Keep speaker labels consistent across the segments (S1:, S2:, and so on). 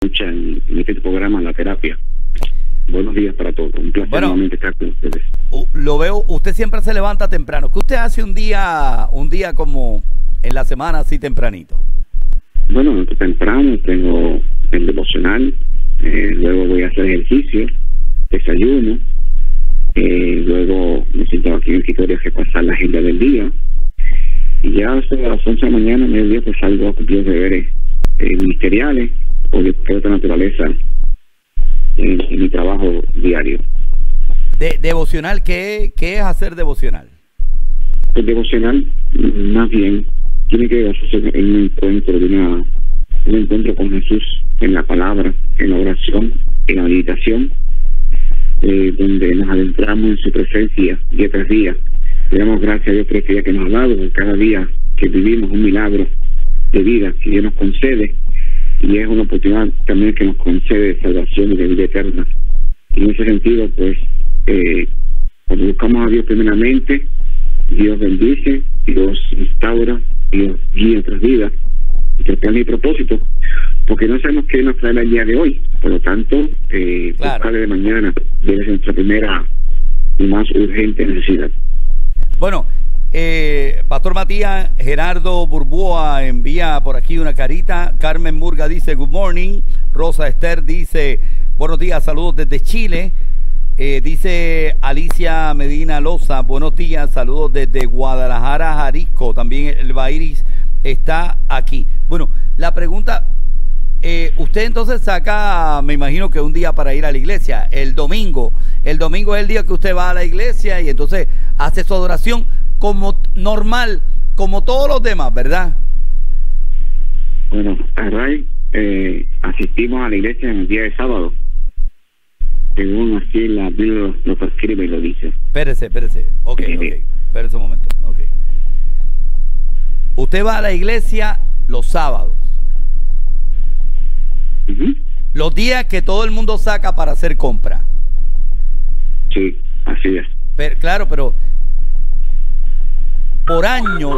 S1: escucha en este programa, La Terapia. Buenos días para todos. Un placer nuevamente estar con ustedes.
S2: Lo veo, usted siempre se levanta temprano. ¿Qué usted hace un día como en la semana, así tempranito?
S1: Bueno, temprano tengo el devocional, luego voy a hacer ejercicio, desayuno, luego me siento aquí en el escritorio a repasar la agenda del día, y ya a las 11 de la mañana, mediodía, pues salgo a cumplir los deberes ministeriales o de otra naturaleza en mi trabajo diario.
S2: ¿Devocional? ¿Qué es hacer devocional?
S1: El devocional, más bien, tiene que hacerse en un encuentro con Jesús, en la palabra, en la oración, en la meditación, donde nos adentramos en su presencia día tras día. Le damos gracias a Dios por este día que nos ha dado, por cada día que vivimos un milagro de vida que Dios nos concede, y es una oportunidad también que nos concede de salvación y de vida eterna. Y en ese sentido, pues, cuando buscamos a Dios primeramente, Dios bendice, Dios instaura, Dios guía nuestras vidas, nuestro plan y propósito, porque no sabemos qué nos traerá el día de hoy. Por lo tanto, buscarle de mañana debe ser nuestra primera y más urgente necesidad.
S2: Bueno, Pastor Matías, Gerardo Burboa envía por aquí una carita. Carmen Murga dice good morning. Rosa Esther dice buenos días, saludos desde Chile. Dice Alicia Medina Loza, buenos días, saludos desde Guadalajara, Jalisco. También el Bairis está aquí. Bueno, la pregunta, usted entonces saca, me imagino que un día para ir a la iglesia, el domingo es el día que usted va a la iglesia y entonces hace su adoración como normal, como todos los demás, ¿verdad?
S1: Bueno, Ray, asistimos a la iglesia en el día de sábado, según así la Biblia lo prescribe y lo dice. Espérese,
S2: ok, espérese un momento, ok. Usted va a la iglesia los sábados. Los días que todo el mundo saca para hacer compra.
S1: Sí, así es.
S2: Claro, pero por años,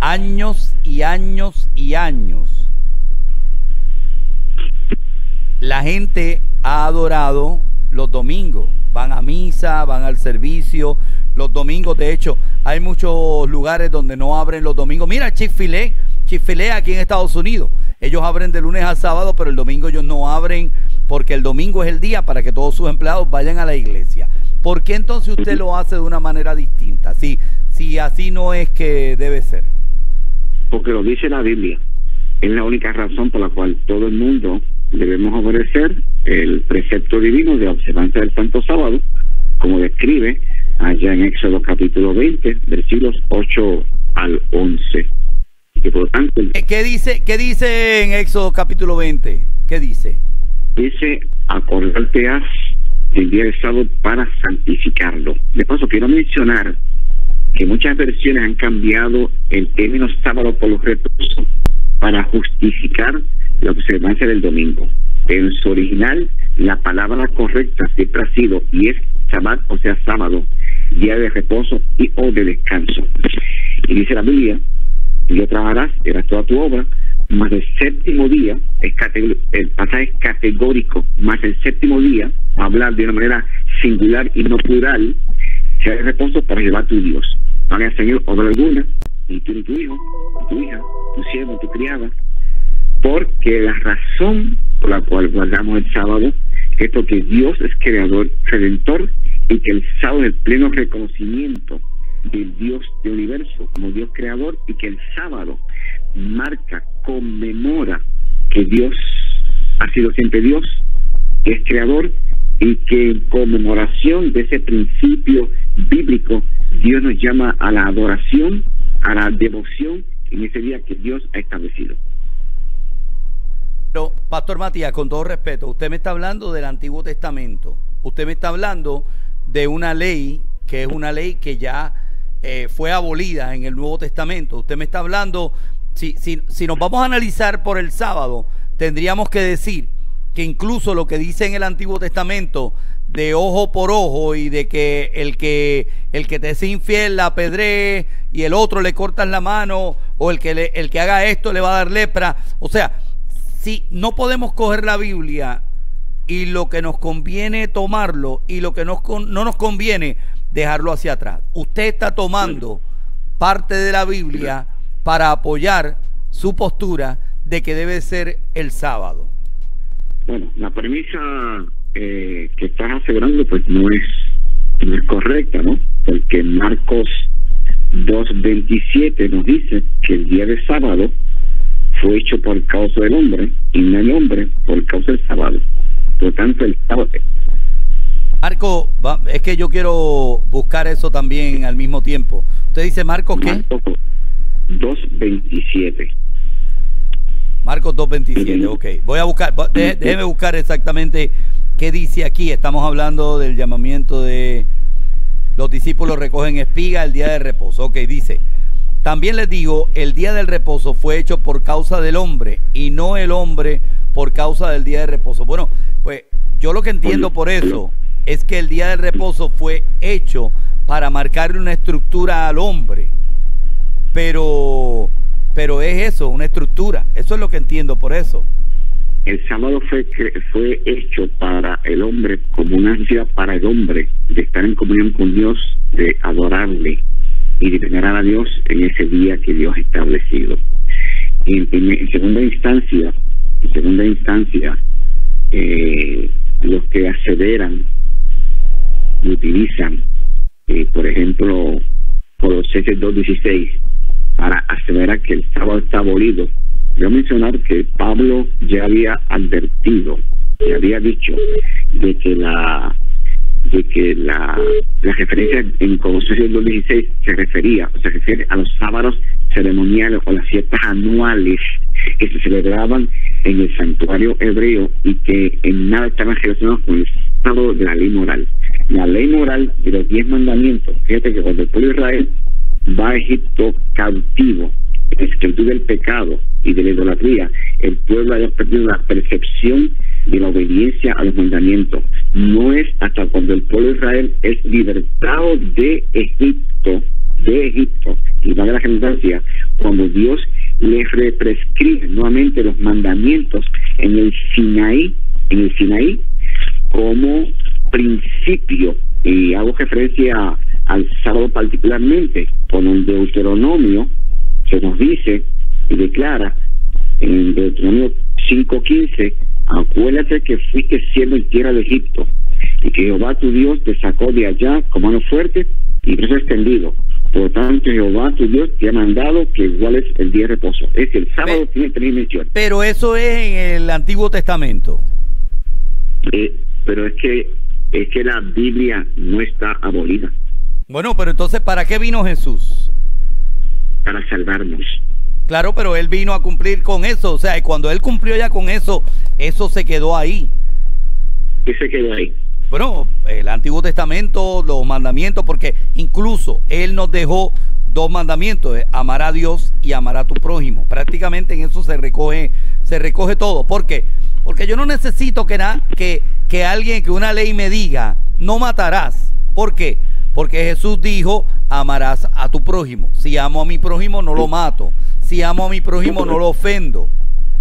S2: la gente ha adorado los domingos. Van a misa, van al servicio los domingos. De hecho, hay muchos lugares donde no abren los domingos. Mira, Chick-fil-A aquí en Estados Unidos. Ellos abren de lunes a sábado, pero el domingo ellos no abren, porque el domingo es el día para que todos sus empleados vayan a la iglesia. ¿Por qué entonces usted lo hace de una manera distinta? Si así no es que debe ser.
S1: Porque lo dice la Biblia. Es la única razón por la cual todo el mundo debemos obedecer el precepto divino de observancia del Santo Sábado, como describe allá en Éxodo capítulo 20, versículos 8 al 11. Y que por lo tanto,
S2: ¿Qué dice en Éxodo capítulo 20? ¿Qué dice?
S1: Dice, acordarte has del día del sábado para santificarlo. De paso, quiero mencionar que muchas versiones han cambiado el término sábado por los reposo para justificar la observancia del domingo. En su original, la palabra correcta siempre ha sido y es Shabbat, o sea, sábado, día de reposo y o de descanso. Y dice la Biblia, y yo trabajarás, harás toda tu obra, más el séptimo día, el pasaje es categórico, más el séptimo día, hablar de una manera singular y no plural, sea de reposo para llevar a tu Dios. No hagas, Señor, obra alguna, ni tú ni tu hijo, ni tu hija, tu siervo, tu criada, porque la razón por la cual guardamos el sábado es porque Dios es creador, redentor, y que el sábado es el pleno reconocimiento del Dios del universo como Dios creador, y que el sábado marca, conmemora que Dios ha sido siempre Dios, que es creador, y que en conmemoración de ese principio bíblico Dios nos llama a la adoración, a la devoción en ese día que Dios ha establecido.
S2: Pero, Pastor Matías, con todo respeto, usted me está hablando del Antiguo Testamento. Usted me está hablando de una ley que es una ley que ya fue abolida en el Nuevo Testamento. Usted me está hablando, si nos vamos a analizar por el sábado, tendríamos que decir que incluso lo que dice en el Antiguo Testamento de ojo por ojo, y de que el que te es infiel la apedree y el otro le cortas la mano, o el que haga esto le va a dar lepra. O sea, si no podemos coger la Biblia y lo que nos conviene tomarlo y lo que no nos conviene dejarlo hacia atrás. Usted está tomando parte de la Biblia para apoyar su postura de que debe ser el sábado.
S1: Bueno, la premisa que estás asegurando pues no es correcta, ¿no? Porque Marcos 2:27 nos dice que el día de sábado fue hecho por causa del hombre y no el hombre por causa del sábado. Por lo tanto, el sábado...
S2: Marco, es que yo quiero buscar eso también al mismo tiempo. Usted dice Marcos, ¿qué?
S1: Marcos 2:27.
S2: Marcos 2:27, ok. Voy a buscar, déjeme buscar exactamente qué dice aquí. Estamos hablando del llamamiento de los discípulos recogen espiga el día de reposo. Ok, dice, también les digo, el día del reposo fue hecho por causa del hombre y no el hombre por causa del día de reposo. Bueno, pues yo lo que entiendo por eso es que el día del reposo fue hecho para marcarle una estructura al hombre. Pero es eso, una estructura. Eso es lo que entiendo por eso.
S1: El sábado fue hecho para el hombre como una necesidad para el hombre de estar en comunión con Dios, de adorarle y de venerar a Dios en ese día que Dios ha establecido. Y en segunda instancia, los que aseveran y utilizan, por ejemplo, Colosenses 2:16, para aseverar que el sábado está abolido. Voy a mencionar que Pablo ya había advertido, ya había dicho de que la referencia en Colosenses 2:16 se refiere a los sábados ceremoniales o las fiestas anuales que se celebraban en el santuario hebreo y que en nada estaban relacionados con el sábado de la ley moral. La ley moral de los 10 mandamientos, fíjate que cuando el pueblo de Israel va a Egipto cautivo, en esclavitud del pecado y de la idolatría, el pueblo haya perdido la percepción de la obediencia a los mandamientos. No es hasta cuando el pueblo de Israel es libertado de Egipto, y va a la redundancia, cuando Dios les prescribe nuevamente los mandamientos en el Sinaí como principio, y hago referencia al sábado particularmente, con el Deuteronomio se nos dice y declara en Deuteronomio 5:15, acuérdate que fuiste siervo en tierra de Egipto y que Jehová tu Dios te sacó de allá con mano fuerte y brazo extendido. Por tanto, Jehová tu Dios te ha mandado que iguales el día de reposo. Es decir, el sábado tiene 3 dimensiones.
S2: Pero eso es en el Antiguo Testamento.
S1: Pero es que la Biblia no está abolida.
S2: Bueno, pero entonces, ¿para qué vino Jesús?
S1: Para salvarnos.
S2: Claro, pero Él vino a cumplir con eso. O sea, y cuando Él cumplió ya con eso, eso se quedó ahí.
S1: ¿Qué se quedó ahí?
S2: Bueno, el Antiguo Testamento, los mandamientos, porque incluso Él nos dejó 2 mandamientos, amar a Dios y amar a tu prójimo. Prácticamente en eso se recoge todo. ¿Por qué? Porque yo no necesito que una ley me diga, no matarás. ¿Por qué? Porque Jesús dijo, amarás a tu prójimo. Si amo a mi prójimo, no lo mato. Si amo a mi prójimo, no lo ofendo.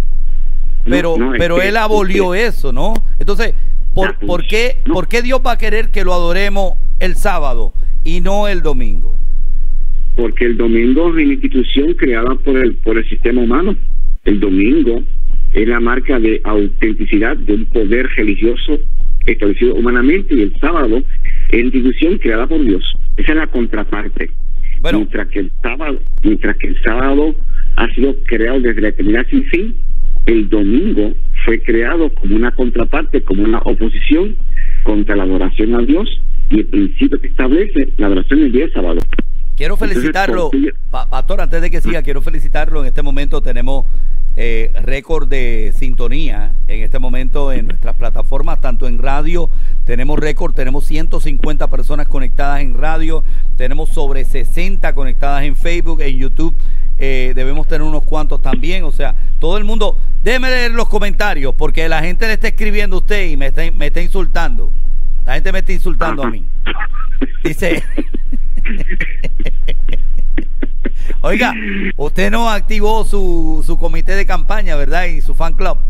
S2: Pero Él abolió eso, ¿no? Entonces, ¿por qué Dios va a querer que lo adoremos el sábado y no el domingo?
S1: Porque el domingo es una institución creada por el sistema humano. El domingo es la marca de autenticidad de un poder religioso establecido humanamente, y el sábado es la institución creada por Dios. Esa es la contraparte. Bueno, mientras que el sábado ha sido creado desde la eternidad sin fin, el domingo fue creado como una contraparte, como una oposición contra la adoración a Dios y el principio que establece la adoración el día de sábado.
S2: Quiero felicitarlo, pastor, antes de que siga, quiero felicitarlo. En este momento tenemos récord de sintonía en este momento en nuestras plataformas, tanto en radio, tenemos récord, tenemos 150 personas conectadas en radio, tenemos sobre 60 conectadas en Facebook, en YouTube, debemos tener unos cuantos también. O sea, todo el mundo, déjeme leer los comentarios, porque la gente le está escribiendo a usted y me está insultando. La gente me está insultando a mí. Dice Oiga, usted no activó su comité de campaña, ¿verdad? Y su fan club.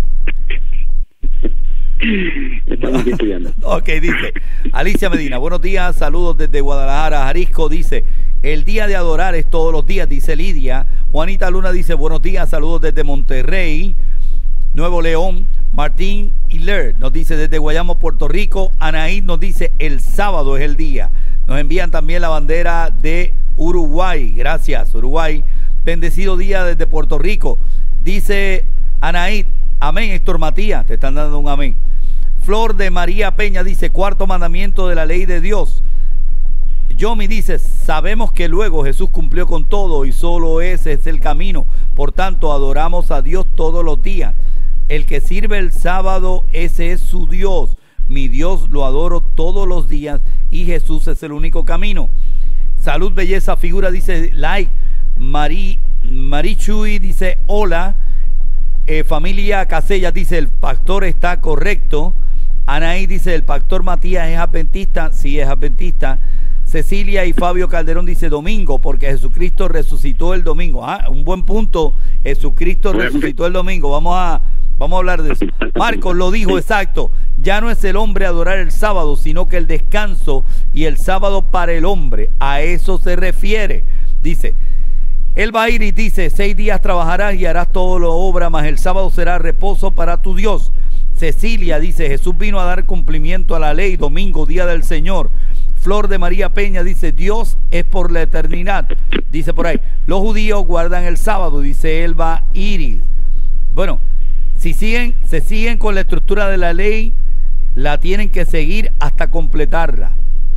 S1: Estamos estudiando.
S2: Ok, dice Alicia Medina, buenos días, saludos desde Guadalajara, Jalisco, dice, el día de adorar es todos los días, dice Lidia. Juanita Luna dice, buenos días, saludos desde Monterrey, Nuevo León. Martín Hiler nos dice desde Guayamo, Puerto Rico. Anaí nos dice, el sábado es el día. Nos envían también la bandera de Uruguay, gracias Uruguay. Bendecido día desde Puerto Rico, dice Anaí. Amén, Héctor Matías, te están dando un amén. Flor de María Peña dice, cuarto mandamiento de la ley de Dios. Yomi dice, sabemos que luego Jesús cumplió con todo y solo ese es el camino. Por tanto, adoramos a Dios todos los días. El que sirve el sábado, ese es su Dios. Mi Dios lo adoro todos los días y Jesús es el único camino. Salud, belleza, figura, dice like. Marichuy dice, hola. Familia Casellas dice, el pastor está correcto. Anaí dice, el pastor Matías es adventista. Sí, es adventista. Cecilia y Fabio Calderón dice, domingo, porque Jesucristo resucitó el domingo. Un buen punto, Jesucristo resucitó el domingo. Vamos a hablar de eso. Marcos lo dijo exacto, ya no es el hombre adorar el sábado, sino que el descanso y el sábado para el hombre, a eso se refiere. Dice Elba Iris, dice, 6 días trabajarás y harás todo lo obra, mas el sábado será reposo para tu Dios. Cecilia dice, Jesús vino a dar cumplimiento a la ley, domingo, día del Señor. Flor de María Peña dice, Dios es por la eternidad. Dice por ahí, los judíos guardan el sábado, dice Elba Iris. Bueno, si se siguen con la estructura de la ley, la tienen que seguir hasta completarla.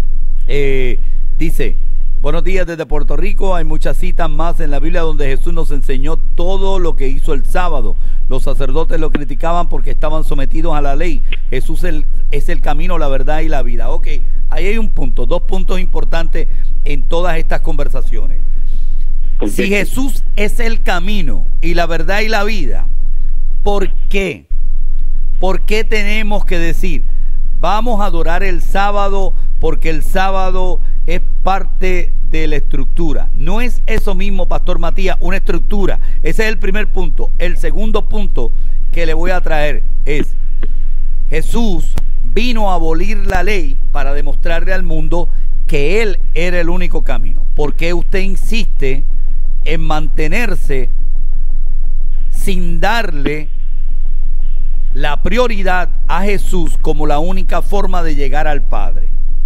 S2: Dice, buenos días desde Puerto Rico. Hay muchas citas más en la Biblia donde Jesús nos enseñó todo lo que hizo el sábado. Los sacerdotes lo criticaban porque estaban sometidos a la ley. Jesús es el camino, la verdad y la vida. Ok, ahí hay un punto, 2 puntos importantes en todas estas conversaciones. Si Jesús es el camino y la verdad y la vida, ¿por qué? ¿Por qué tenemos que decir, vamos a adorar el sábado porque el sábado es parte de la estructura? No es eso mismo, Pastor Matías, una estructura. Ese es el primer punto. El segundo punto que le voy a traer es, Jesús vino a abolir la ley para demostrarle al mundo que Él era el único camino. ¿Por qué usted insiste en mantenerse sin darle la prioridad a Jesús como la única forma de llegar al Padre?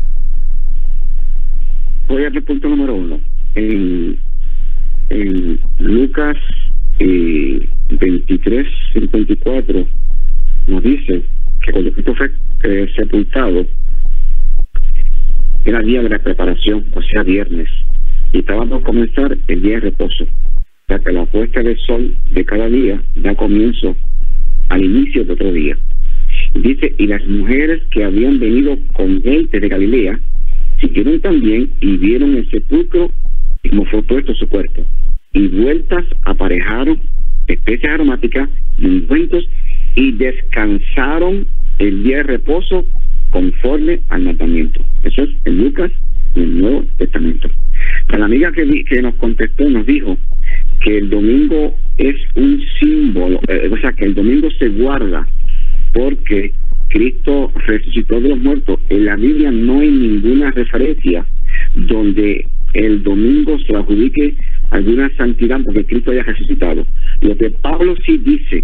S1: Voy al punto número 1. En Lucas 23:54 nos dice que cuando Cristo fue sepultado, era día de la preparación, o sea, viernes, y estaba por comenzar el día de reposo. O sea, que la puesta del sol de cada día da comienzo al inicio de otro día. Dice, y las mujeres que habían venido con él desde Galilea siguieron también y vieron el sepulcro y como fue puesto su cuerpo, y vueltas aparejaron especies aromáticas y ungüentos y descansaron el día de reposo conforme al mandamiento. Eso es en Lucas, en el Nuevo Testamento. Para la amiga que nos contestó, nos dijo que el domingo es un símbolo, o sea, que el domingo se guarda porque Cristo resucitó de los muertos. En la Biblia no hay ninguna referencia donde el domingo se adjudique alguna santidad porque Cristo haya resucitado. Lo que Pablo sí dice,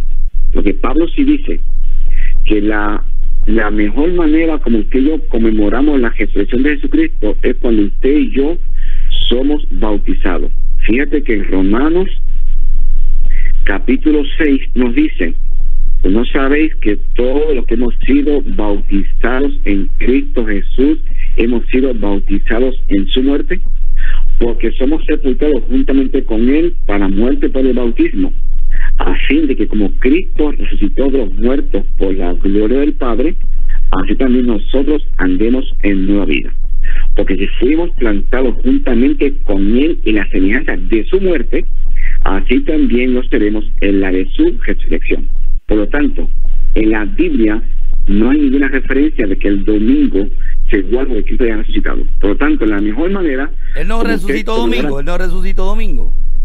S1: que la mejor manera como usted y yo conmemoramos la resurrección de Jesucristo es cuando usted y yo somos bautizados. Fíjate que en Romanos capítulo 6 nos dice, ¿no sabéis que todos los que hemos sido bautizados en Cristo Jesús hemos sido bautizados en su muerte? Porque somos sepultados juntamente con Él para muerte por el bautismo, a fin de que como Cristo resucitó de los muertos por la gloria del Padre, así también nosotros andemos en nueva vida. Porque si fuimos plantados juntamente con Él en la semejanza de su muerte, así también lo seremos en la de su resurrección. Por lo tanto, en la Biblia no hay ninguna referencia de que el domingo se guarda de Cristo haya resucitado. Por lo tanto, la mejor manera...
S2: Él no resucitó domingo, Él no resucitó domingo.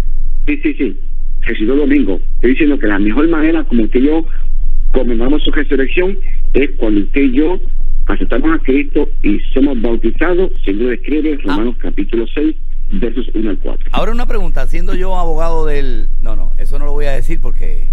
S1: Sí. Resucitó el domingo. Estoy diciendo que la mejor manera como que yo conmemoramos su resurrección es cuando usted y yo aceptamos a Cristo y somos bautizados, según describe Romanos capítulo 6, versos 1 al 4.
S2: Ahora una pregunta, siendo yo abogado del... No, eso no lo voy a decir porque...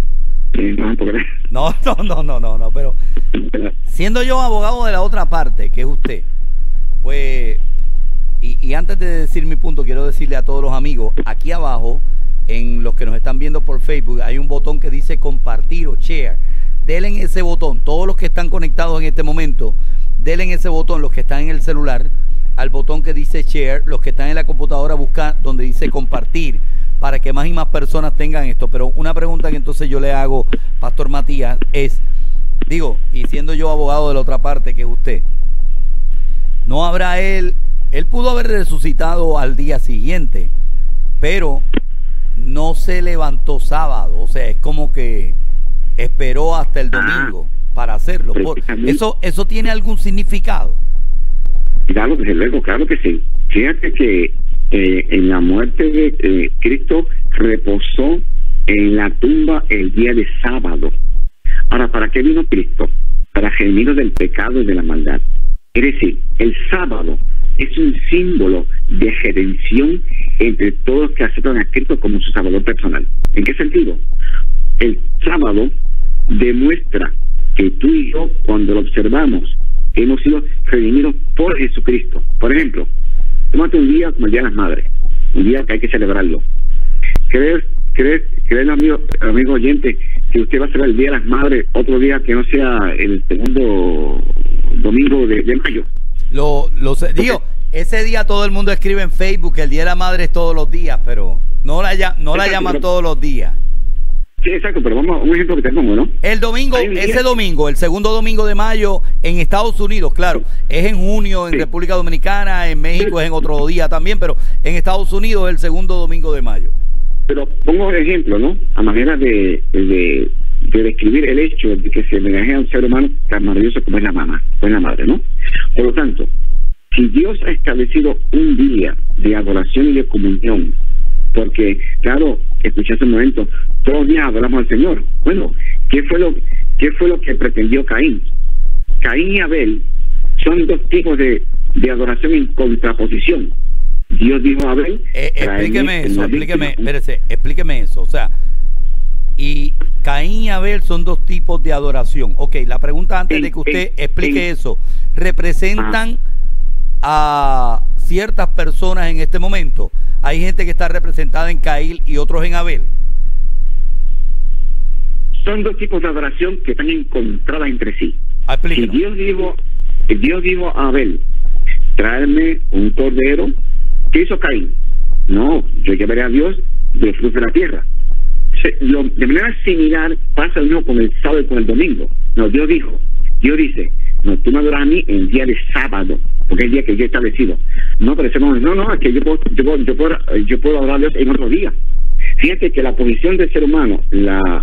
S2: No, pero siendo yo abogado de la otra parte, que es usted, pues, y antes de decir mi punto, quiero decirle a todos los amigos, aquí abajo, en los que nos están viendo por Facebook, hay un botón que dice compartir o share. Denle en ese botón, todos los que están conectados en este momento, denle en ese botón, los que están en el celular, al botón que dice share, los que están en la computadora, busca donde dice compartir, para que más y más personas tengan esto. Pero una pregunta que entonces yo le hago, Pastor Matías, es, digo, y siendo yo abogado de la otra parte, que es usted, ¿no habrá él pudo haber resucitado al día siguiente, pero no se levantó sábado? O sea, es como que esperó hasta el domingo para hacerlo. ¿Eso tiene algún significado?
S1: Claro, desde luego, claro que sí. Fíjate que en la muerte de Cristo reposó en la tumba el día de sábado. Ahora, ¿para qué vino Cristo? Para redimirnos del pecado y de la maldad. Es decir, el sábado es un símbolo de redención entre todos los que aceptan a Cristo como su salvador personal. ¿En qué sentido? El sábado demuestra que tú y yo, cuando lo observamos, hemos sido redimidos por Jesucristo. Por ejemplo, tómate un día como el Día de las Madres, un día que hay que celebrarlo. ¿Crees amigo oyente, que usted va a celebrar el Día de las Madres otro día que no sea el segundo domingo de mayo?
S2: Digo, ese día todo el mundo escribe en Facebook que el Día de la Madre es todos los días, pero no la llaman todos los días.
S1: Sí, exacto, pero vamos a un ejemplo que te pongo, ¿no?
S2: El domingo, ese domingo, el segundo domingo de mayo en Estados Unidos, claro, es en junio en República Dominicana, en México es en otro día también, pero en Estados Unidos es el segundo domingo de mayo.
S1: Pero pongo el ejemplo, ¿no? A manera de describir el hecho de que se homenajea a un ser humano tan maravilloso como es la mamá, como es la madre, ¿no? Por lo tanto, si Dios ha establecido un día de adoración y de comunión, porque, claro, escuché hace un momento, todos los días adoramos al Señor. Bueno, ¿qué fue lo que pretendió Caín? Caín y Abel son dos tipos de adoración en contraposición. Dios dijo a Abel...
S2: explíqueme eso. O sea, y Caín y Abel son dos tipos de adoración. Ok, la pregunta antes de que usted explique eso, ¿representan a ciertas personas en este momento? ¿Hay gente que está representada en Caín y otros en Abel?
S1: Son dos tipos de adoración que están encontradas entre sí. Si Dios dijo a Abel, tráeme un cordero, ¿qué hizo Caín? No, yo llevaré a Dios del fruto de la tierra. De manera similar pasa lo mismo con el sábado y con el domingo. No, Dios dice, no, tú me adoras a mí el día de sábado, porque es el día que yo he establecido. No, pero no, es que yo puedo adorar a Dios en otro día. Fíjate que la posición del ser humano, la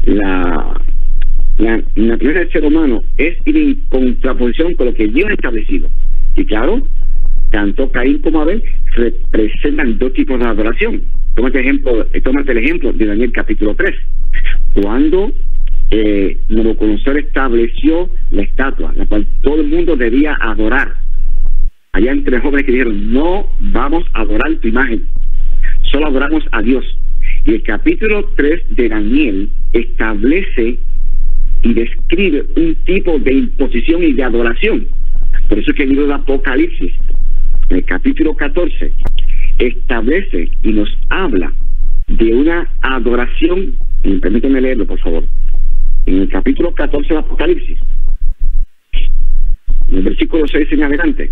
S1: naturaleza del ser humano es ir en contraposición con lo que Dios ha establecido. Y claro, tanto Caín como Abel representan dos tipos de adoración. Tómate el ejemplo de Daniel capítulo 3, cuando Nabucodonosor estableció la estatua, la cual todo el mundo debía adorar. Allá entre jóvenes que dijeron, no vamos a adorar tu imagen, solo adoramos a Dios. Y el capítulo 3 de Daniel establece y describe un tipo de imposición y de adoración. Por eso es que el libro de Apocalipsis, en el capítulo 14, establece y nos habla de una adoración, y permítanme leerlo por favor, en el capítulo 14 de Apocalipsis, en el versículo 6 en adelante,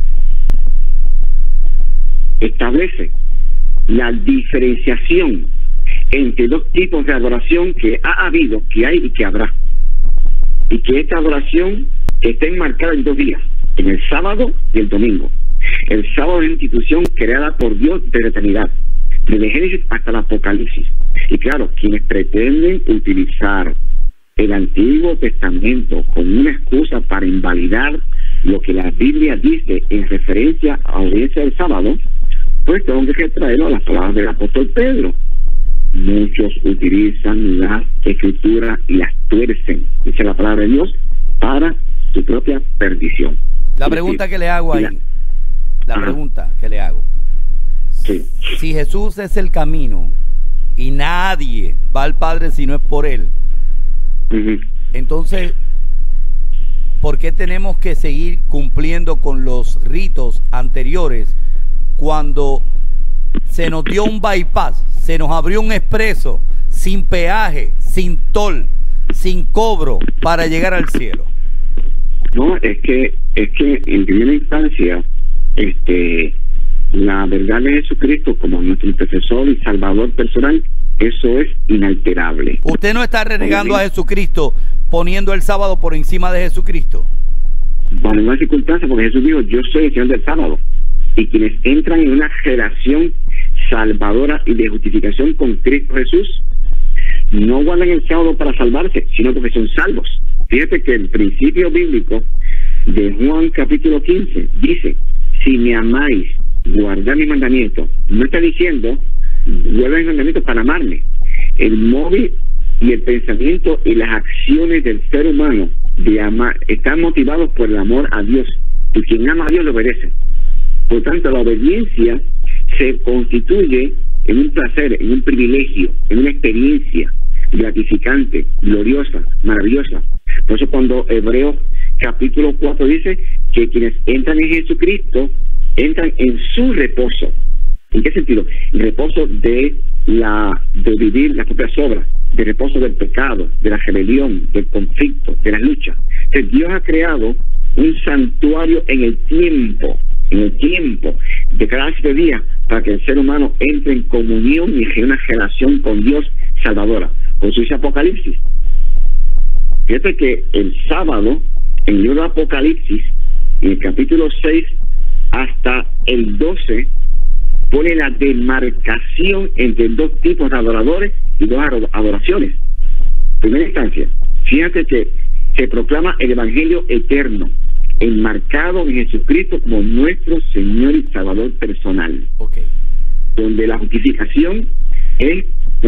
S1: establece la diferenciación entre dos tipos de adoración que ha habido, que hay y que habrá, y que esta adoración está enmarcada en dos días, en el sábado y el domingo. El sábado es una institución creada por Dios desde la eternidad, desde Génesis hasta el Apocalipsis. Y claro, quienes pretenden utilizar el Antiguo Testamento como una excusa para invalidar lo que la Biblia dice en referencia a la audiencia del sábado, pues tengo que traerlo a las palabras del apóstol Pedro. Muchos utilizan las escrituras y las tuercen, dice la palabra de Dios, para su propia perdición.
S2: La pregunta que le hago ahí, pregunta que le hago,
S1: sí.
S2: Si Jesús es el camino y nadie va al Padre si no es por Él, entonces, ¿por qué tenemos que seguir cumpliendo con los ritos anteriores cuando se nos dio un bypass, se nos abrió un expreso sin peaje, sin toll, sin cobro para llegar al cielo?
S1: No, es que en primera instancia, la verdad de Jesucristo como nuestro intercesor y salvador personal, eso es inalterable.
S2: ¿Usted no está renegando a Jesucristo poniendo el sábado por encima de Jesucristo?
S1: Bajo una circunstancia, porque Jesús dijo, yo soy el Señor del sábado. Y quienes entran en una relación salvadora y de justificación con Cristo Jesús, no guardan el sábado para salvarse, sino porque son salvos. Fíjate que el principio bíblico de Juan capítulo 15 dice, si me amáis, guardad mis mandamientos. No está diciendo, guarda mis mandamientos para amarme. El móvil y el pensamiento y las acciones del ser humano de amar están motivados por el amor a Dios. Y quien ama a Dios lo obedece. Por tanto, la obediencia se constituye en un placer, en un privilegio, en una experiencia gratificante, gloriosa, maravillosa. Por eso cuando Hebreos capítulo 4 dice que quienes entran en Jesucristo entran en su reposo. ¿En qué sentido? El reposo de vivir las propias obras, de reposo del pecado, de la rebelión, del conflicto, de la lucha. Entonces, Dios ha creado un santuario en el tiempo de cada 7 días para que el ser humano entre en comunión y en una relación con Dios salvadora. Por eso dice Apocalipsis. Fíjate que el sábado, en el libro de Apocalipsis, en el capítulo 6 hasta el 12, pone la demarcación entre dos tipos de adoradores y dos adoraciones. En primera instancia, fíjate que se proclama el Evangelio eterno, enmarcado en Jesucristo como nuestro Señor y Salvador personal. Donde la justificación es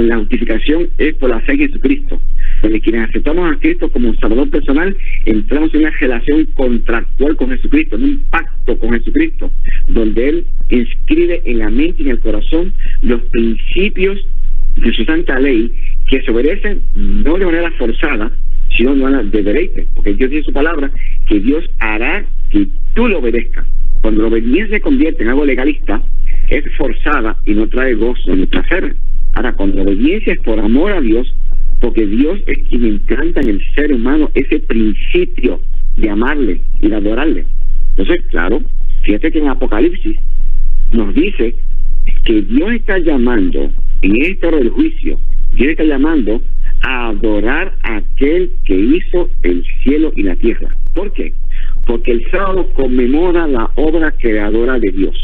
S1: por la fe en Jesucristo. Donde quienes aceptamos a Cristo como Salvador personal, entramos en una relación contractual con Jesucristo, en un pacto con Jesucristo, donde Él inscribe en la mente y en el corazón los principios de su santa ley, que se obedecen no de manera forzada, sino de manera de deleite, porque Dios dice en su palabra que Dios hará que tú lo obedezcas. Cuando la obediencia se convierte en algo legalista, es forzada y no trae gozo ni placer. Ahora, cuando la obediencia es por amor a Dios, porque Dios es quien implanta en el ser humano ese principio de amarle y de adorarle. Entonces, claro, fíjate que en Apocalipsis nos dice que Dios está llamando, en esta hora del juicio, Dios está llamando a adorar a aquel que hizo el cielo y la tierra. ¿Por qué? Porque el sábado conmemora la obra creadora de Dios.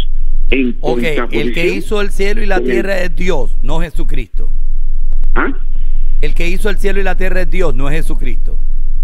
S2: El que hizo el cielo y la tierra es Dios, no Jesucristo.
S1: ¿Ah?
S2: El que hizo el cielo y la tierra es Dios, no es Jesucristo.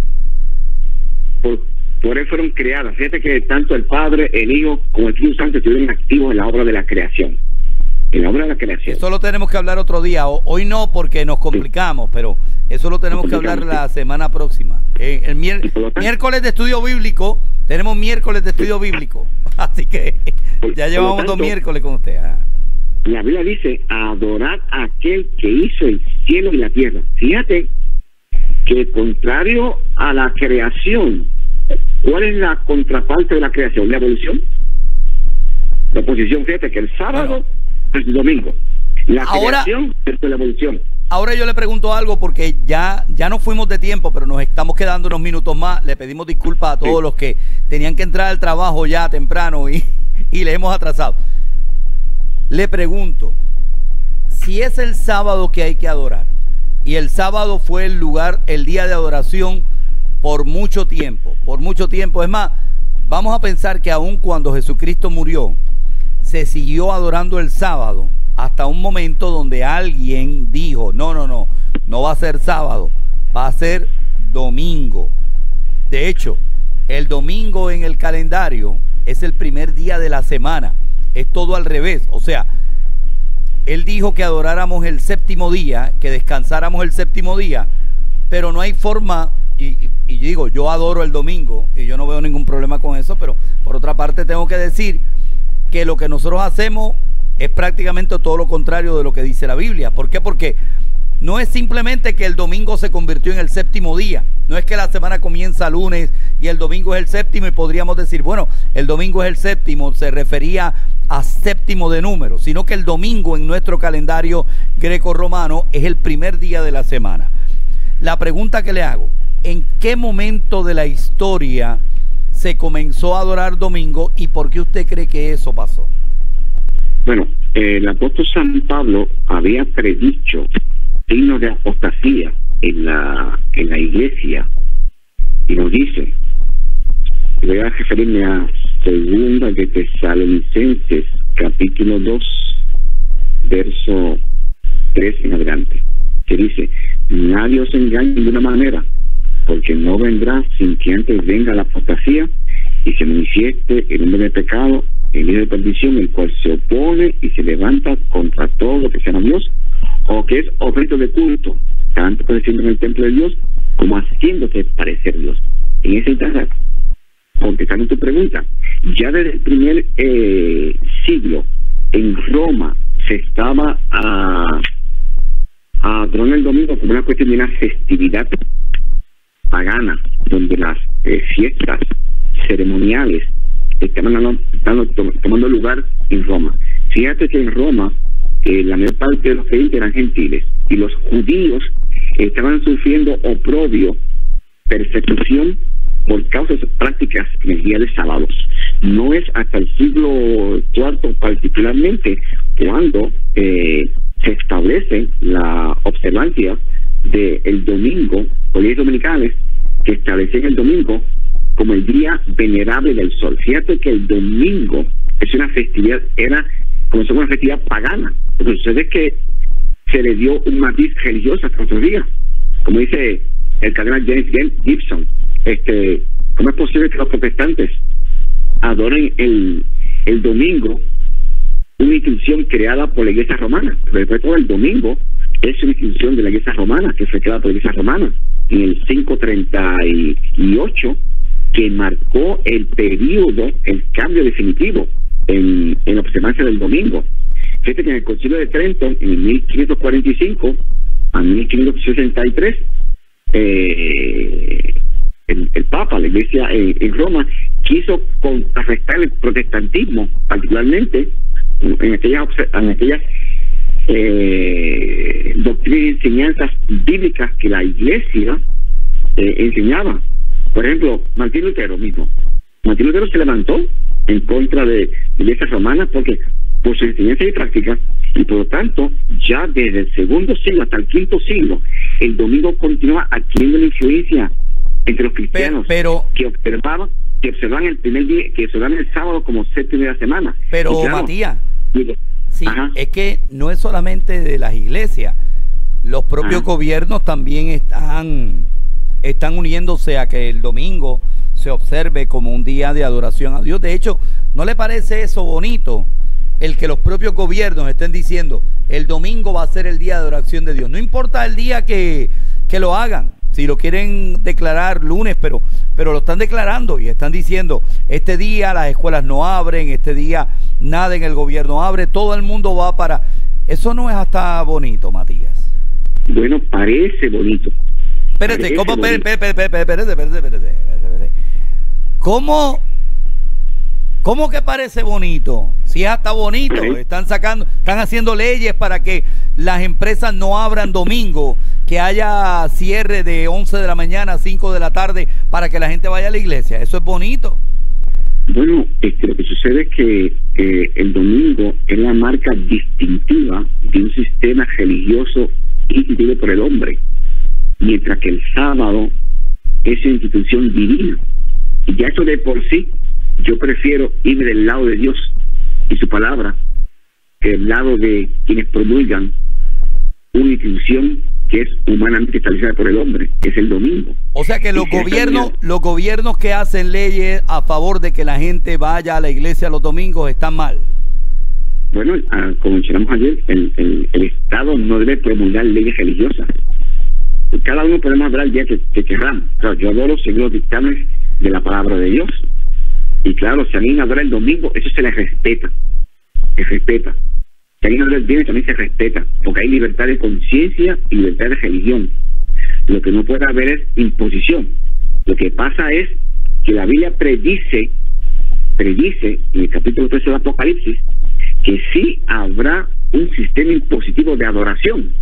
S1: Por él fueron creadas. Fíjate que tanto el Padre, el Hijo, como el Espíritu Santo estuvieron activos en la obra de la creación. En la obra de la creación.
S2: Eso lo tenemos que hablar otro día. Hoy no, porque nos complicamos, pero eso lo tenemos que hablar la semana próxima. El miércoles de estudio bíblico, tenemos miércoles de estudio bíblico. Así que ya llevamos 2 miércoles con usted.
S1: La Biblia dice, adorar a aquel que hizo el cielo y la tierra. Fíjate que contrario a la creación, ¿cuál es la contraparte de la creación? La evolución. La oposición, fíjate que el sábado es el domingo. La creación es la evolución.
S2: Ahora yo le pregunto algo porque ya nos fuimos de tiempo, pero nos estamos quedando unos minutos más. Le pedimos disculpas a todos los que tenían que entrar al trabajo ya temprano y les hemos atrasado. Le pregunto, si es el sábado que hay que adorar, y el sábado fue el día de adoración por mucho tiempo, es más, vamos a pensar que aun cuando Jesucristo murió, se siguió adorando el sábado, hasta un momento donde alguien dijo, no va a ser sábado, va a ser domingo. De hecho, el domingo en el calendario es el primer día de la semana. es todo al revés. O sea, Él dijo que adoráramos el séptimo día, que descansáramos el séptimo día, pero no hay forma, y digo, yo adoro el domingo y yo no veo ningún problema con eso, pero por otra parte tengo que decir que lo que nosotros hacemos es prácticamente todo lo contrario de lo que dice la Biblia. ¿Por qué? Porque no es simplemente que el domingo se convirtió en el séptimo día, no es que la semana comienza lunes y el domingo es el séptimo y podríamos decir, bueno, el domingo es el séptimo, se refería a séptimo de número, sino que el domingo en nuestro calendario greco-romano es el primer día de la semana. La pregunta que le hago, ¿en qué momento de la historia se comenzó a adorar domingo y por qué usted cree que eso pasó?
S1: Bueno, el apóstol San Pablo había predicho signos de apostasía en la iglesia y nos dice, voy a referirme a Segunda de Tesalonicenses capítulo 2 verso 3 en adelante, que dice: nadie os engañe de ninguna manera, porque no vendrá sin que antes venga la apostasía y se manifieste el hombre de pecado, el hijo de perdición, el cual se opone y se levanta contra todo lo que se llama Dios o que es objeto de culto, tanto pareciendo en el templo de Dios como haciéndose parecer Dios. En ese instante, contestando tu pregunta, ya desde el primer siglo en Roma se estaba adorando el domingo como una cuestión de una festividad pagana, donde las fiestas ceremoniales estaban tomando lugar en Roma. Fíjate que en Roma la mayor parte de los creyentes eran gentiles y los judíos estaban sufriendo oprobio, persecución por causas prácticas en el día de sábados. No es hasta el siglo IV particularmente cuando se establece la observancia del domingo, o leyes dominicales que establecen el domingo como el día venerable del sol. Fíjate que el domingo es una festividad, comenzó como una festividad pagana. Lo que sucede es que se le dio un matiz religioso hasta otros días. Como dice el cardenal James Gibson, ¿cómo es posible que los protestantes adoren el domingo, una institución creada por la Iglesia Romana? Pero después todo el domingo es una institución de la Iglesia Romana, que fue creada por la Iglesia Romana en el 538, que marcó el periodo, el cambio definitivo en la observancia del domingo. Fíjate que en el Concilio de Trento, en 1545 a 1563, el Papa, la Iglesia en Roma, quiso contrarrestar el protestantismo, particularmente en aquellas doctrinas y enseñanzas bíblicas que la Iglesia enseñaba. Por ejemplo, Martín Lutero mismo. Martín Lutero se levantó en contra de la Iglesia Romana porque por su enseñanza y práctica, y por lo tanto, ya desde el segundo siglo hasta el quinto siglo, el domingo continúa adquiriendo la influencia entre los cristianos que observaban el primer día, que observaban el sábado como séptimo de la semana.
S2: Pero claro, Matías, sí, es que no es solamente de las iglesias, los propios gobiernos también están uniéndose a que el domingo se observe como un día de adoración a Dios. De hecho, ¿no le parece eso bonito? El que los propios gobiernos estén diciendo el domingo va a ser el día de adoración de Dios. No importa el día que lo hagan, si lo quieren declarar lunes, pero lo están declarando y están diciendo este día las escuelas no abren, este día nada en el gobierno abre, todo el mundo va para... Eso no es hasta bonito, Matías.
S1: Bueno, parece bonito.
S2: Espérate, ¿cómo? Espérate. ¿Cómo que parece bonito? Si es hasta bonito, están haciendo leyes para que las empresas no abran domingo, que haya cierre de 11 de la mañana a 5 de la tarde para que la gente vaya a la iglesia. Eso es bonito.
S1: Bueno, lo que sucede es que el domingo es la marca distintiva de un sistema religioso instituido por el hombre, mientras que el sábado es una institución divina. Y ya eso de por sí, yo prefiero irme del lado de Dios y su palabra que del lado de quienes promulgan una institución que es humanamente establecida por el hombre, que es el domingo.
S2: O sea que los gobiernos que hacen leyes a favor de que la gente vaya a la iglesia los domingos están mal.
S1: Bueno, como mencionamos ayer, el Estado no debe promulgar leyes religiosas. Cada uno podemos hablar el día que querramos. Claro, yo adoro seguir los dictámenes de la palabra de Dios. Y claro, si alguien adora el domingo, eso se le respeta. Se respeta. Si alguien adora el viernes, también se respeta. Porque hay libertad de conciencia y libertad de religión. Lo que no puede haber es imposición. Lo que pasa es que la Biblia predice en el capítulo 13 del Apocalipsis que sí habrá un sistema impositivo de adoración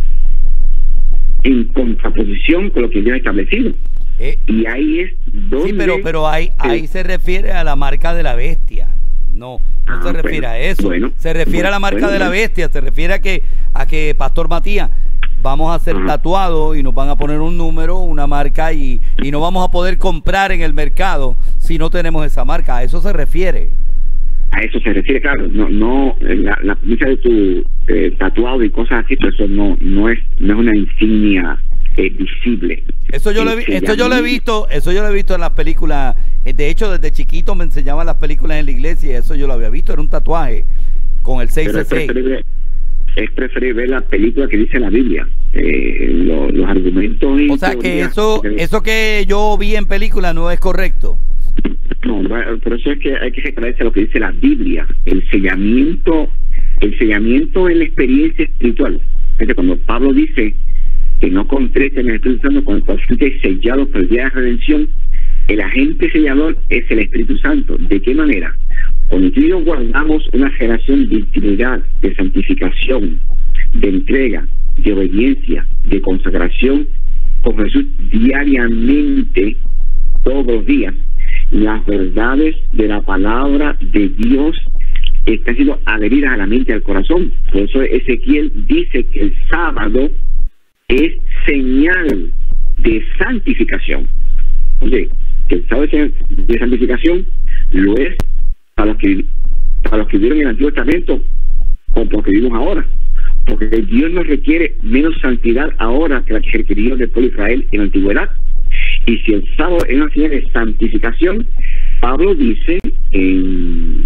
S1: en contraposición con lo que Dios ha establecido. Y ahí es donde... Sí,
S2: pero ahí se refiere a la marca de la bestia. No se refiere a eso.
S1: Bueno,
S2: se refiere a la marca de la bestia. Se refiere a que Pastor Matías, vamos a ser tatuados y nos van a poner un número, una marca y no vamos a poder comprar en el mercado si no tenemos esa marca. ¿A eso se refiere?
S1: A eso se refiere, claro. No la premisa de tu tatuado y cosas así, pero eso no es una insignia visible.
S2: Eso yo lo he visto en las películas. De hecho, desde chiquito me enseñaban las películas en la iglesia y eso yo lo había visto. Era un tatuaje con el 666.
S1: Es preferible ver la película que dice la Biblia. Los argumentos.
S2: O sea que eso que yo vi en película no es correcto.
S1: No, por eso es que hay que referirse a lo que dice la Biblia. El sellamiento en la experiencia espiritual. Fíjate, cuando Pablo dice que no contresten el Espíritu Santo con el cual fuiste sellado por el día de redención, el agente sellador es el Espíritu Santo. ¿De qué manera? Cuando tú y yo guardamos una relación de intimidad, de santificación, de entrega, de obediencia, de consagración con Jesús diariamente, todos los días, las verdades de la palabra de Dios están siendo adheridas a la mente y al corazón. Por eso Ezequiel dice que el sábado es señal de santificación. Oye, que el sábado es de santificación lo es para los que vivieron en el Antiguo Testamento o para los que vivimos ahora. Porque Dios nos requiere menos santidad ahora que la que requirió del pueblo de Israel en la antigüedad. Y si el sábado es una señal de santificación, Pablo dice en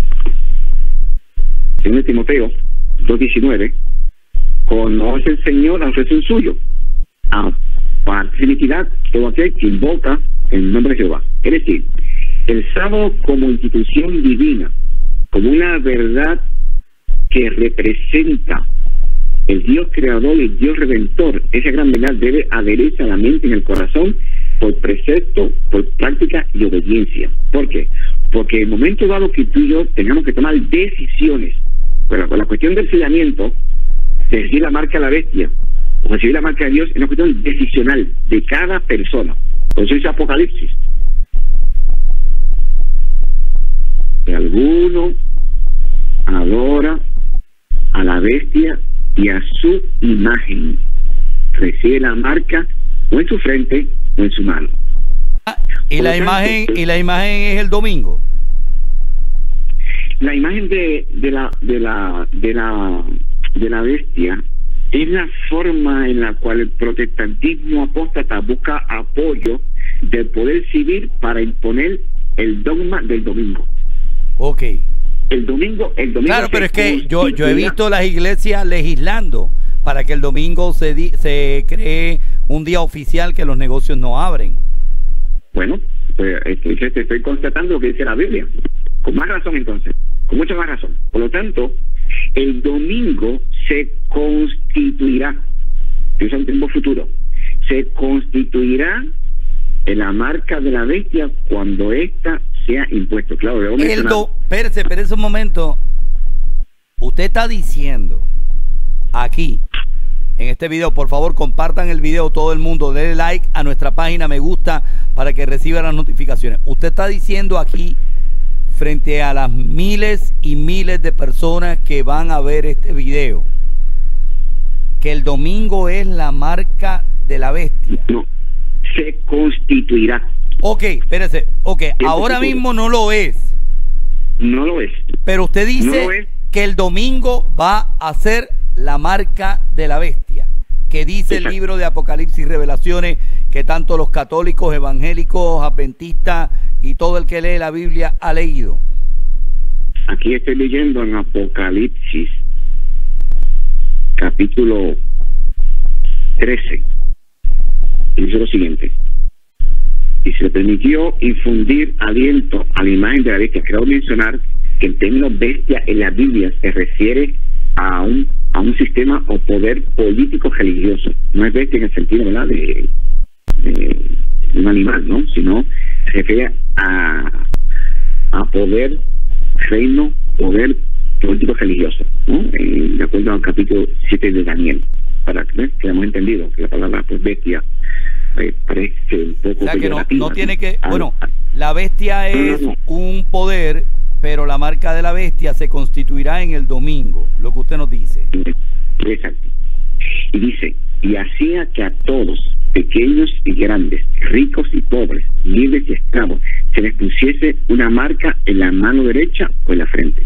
S1: 2 Timoteo 2:19, conoce el Señor a ofrecer suyo, a parte de iniquidad todo aquel que invoca el nombre de Jehová. Es decir, el sábado como institución divina, como una verdad que representa el Dios creador y el Dios redentor, esa gran verdad debe adherirse a la mente y en el corazón por precepto, por práctica y obediencia. ¿Por qué? Porque en el momento dado que tú y yo tengamos que tomar decisiones, bueno, con la cuestión del sellamiento, de recibir la marca de la bestia o recibir la marca de Dios, es una cuestión decisional de cada persona. Por eso dice Apocalipsis. Que alguno adora a la bestia y a su imagen, recibe la marca o en su frente o en su mano.
S2: Y la imagen es el domingo.
S1: La imagen de la bestia es la forma en la cual el protestantismo apóstata busca apoyo del poder civil para imponer el dogma del domingo.
S2: Ok.
S1: El domingo.
S2: Claro, pero es que yo he visto las iglesias legislando para que el domingo se cree un día oficial que los negocios no abren.
S1: Bueno, pues te estoy constatando lo que dice la Biblia. Con más razón entonces, con mucha más razón. Por lo tanto, el domingo se constituirá, es un tiempo futuro, se constituirá en la marca de la bestia cuando ésta sea impuesto. Claro, debo mencionar.
S2: Espérese un momento. Usted está diciendo aquí, en este video, por favor compartan el video todo el mundo, denle like a nuestra página, me gusta, para que reciban las notificaciones. Usted está diciendo aquí, frente a las miles y miles de personas que van a ver este video, que el domingo es la marca de la bestia.
S1: No, se constituirá.
S2: Ok, espérese. Ok, ahora mismo no lo es.
S1: No lo es.
S2: Pero usted dice que el domingo va a ser la marca de la bestia, que dice Exacto. El libro de Apocalipsis y Revelaciones, que tanto los católicos, evangélicos, adventistas y todo el que lee la Biblia ha leído.
S1: aquí estoy leyendo en Apocalipsis, capítulo 13, y dice lo siguiente: y se le permitió infundir aliento a la imagen de la bestia. Quiero mencionar que el término bestia en la Biblia se refiere a un sistema o poder político religioso. No es bestia en el sentido, ¿verdad?, de un animal, ¿no? Sino se refiere a poder, reino, poder político religioso, ¿no? De acuerdo al capítulo 7 de Daniel, para que hemos entendido que la palabra pues bestia parece un poco,
S2: o sea, que no tiene que, bueno, la bestia es un poder, pero la marca de la bestia se constituirá en el domingo, lo que usted nos dice.
S1: Exacto. Y dice: y hacía que a todos, pequeños y grandes, ricos y pobres, libres y esclavos, se les pusiese una marca en la mano derecha o en la frente.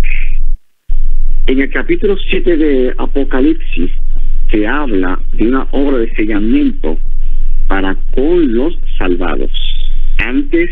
S1: En el capítulo 7 de Apocalipsis se habla de una obra de sellamiento para con los salvados, antes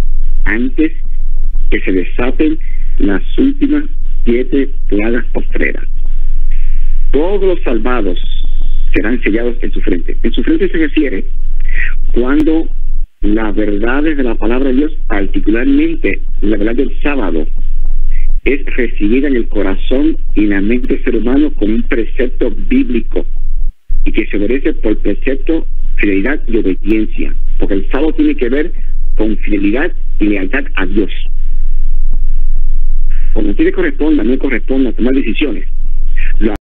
S1: que se desaten las últimas 7 plagas postreras. Todos los salvados serán sellados en su frente. En su frente se refiere cuando las verdades de la palabra de Dios, particularmente la verdad del sábado, es recibida en el corazón y en la mente del ser humano como un precepto bíblico, y que se obedece por precepto, fidelidad y obediencia, porque el sábado tiene que ver con fidelidad y lealtad a Dios. Cuando a ti te corresponda, no corresponda tomar decisiones,